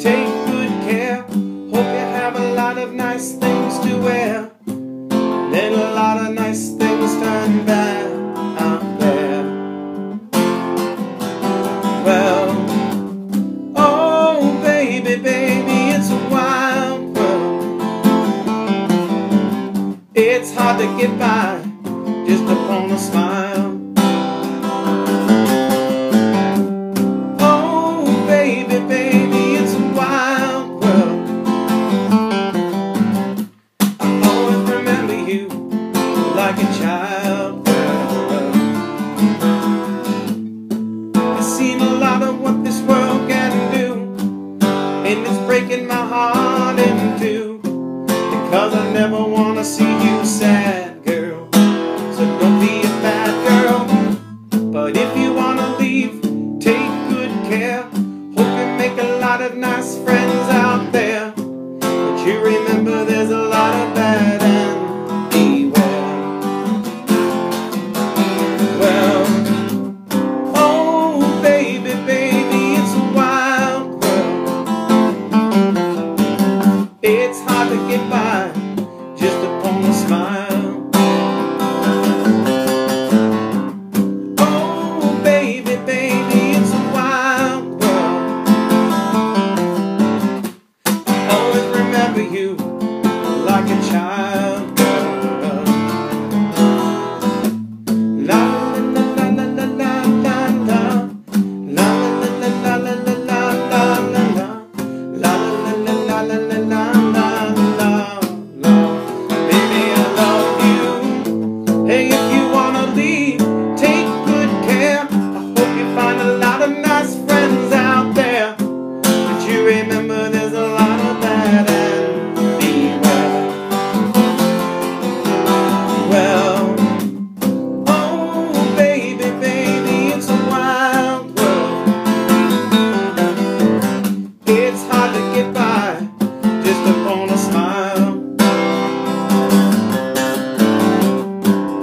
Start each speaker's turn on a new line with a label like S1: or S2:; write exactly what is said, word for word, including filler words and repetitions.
S1: take good care. Hope you have a lot of nice things to wear. Then a lot of nice things turn bad out there. Well, oh baby, baby, it's a wild world. It's hard to get by just upon a smile. Oh baby, baby, it's a wild world. I always remember you like a child. I've seen a lot of what this world can do, and it's breaking my heart in two, because I never want to see you sad, girl. So don't be a bad girl. But if you want to leave, take good care. Hope you make a lot of nice friends out there. But you're